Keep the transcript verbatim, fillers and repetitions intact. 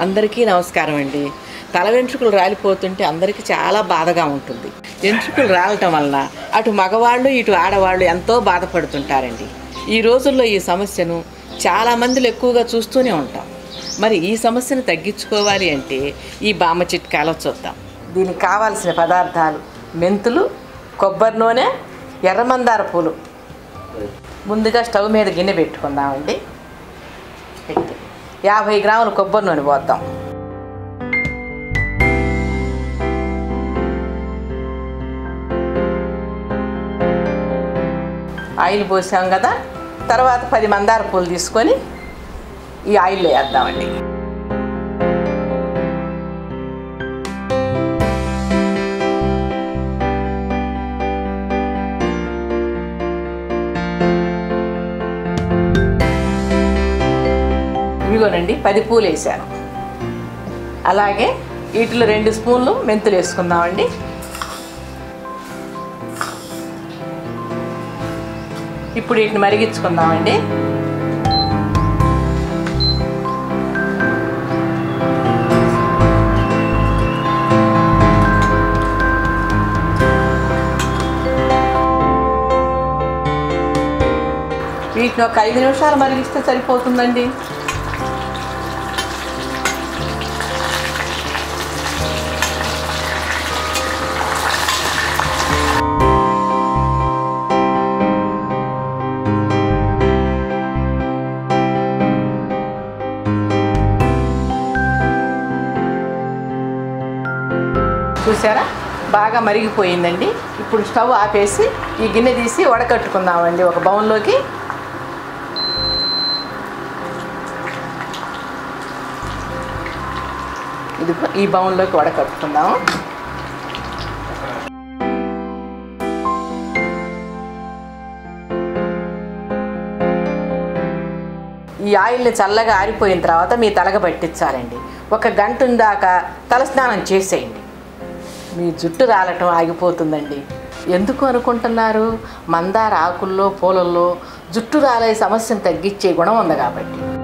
అందరికీ నమస్కారం అండి. తల వెంట్రుకలు రాలిపోతుంటే అందరికీ చాలా బాధగా ఉంటుంది. వెంట్రుకలు రాలటం వలన అటు మగవాళ్ళు ఇటు ఆడవాళ్ళు ఎంతో బాధపడుతుంటారండి. ఈ రోజుల్లో ఈ సమస్యను చాలామందిలో ఎక్కువగా చూస్తూనే ఉంటాం. మరి ఈ సమస్యను తగ్గించుకోవాలి అంటే ఈ బామ్మ చిట్కాలో చూద్దాం. దీనికి కావాల్సిన పదార్థాలు మెంతులు, కొబ్బరి నూనె, ఎర్రమందార పూలు. ముందుగా స్టవ్ మీద గిన్నె పెట్టుకుందామండి. పెట్టి యాభై గ్రాముల కొబ్బరి నూనె పోద్దాం. ఆయిల్ పోసాం కదా, తర్వాత పది మందార పూలు తీసుకొని ఈ ఆయిల్లో వేద్దామండి. ఇవిగోనండి పది పూలు వేసాను. అలాగే వీటిలో రెండు స్పూన్లు మెంతులు వేసుకుందామండి. ఇప్పుడు వీటిని మరిగించుకుందామండి. వీటిని ఒక ఐదు నిమిషాలు మరిగిస్తే సరిపోతుందండి. చూసారా, బాగా మరిగిపోయిందండి. ఇప్పుడు స్టవ్ ఆపేసి ఈ గిన్నె తీసి వడకట్టుకుందామండి ఒక బౌన్లోకి. ఇది ఈ బౌన్లోకి వడకట్టుకుందాము. ఈ ఆయిల్ని చల్లగా ఆరిపోయిన తర్వాత మీ తలగ పట్టించాలండి. ఒక గంట దాకా తలస్నానం చేసేయండి. మీ జుట్టు రాలటం ఆగిపోతుందండి. ఎందుకు అనుకుంటున్నారు? మందార ఆకుల్లో పూలల్లో జుట్టు రాలే సమస్యను తగ్గించే గుణం ఉంది కాబట్టి.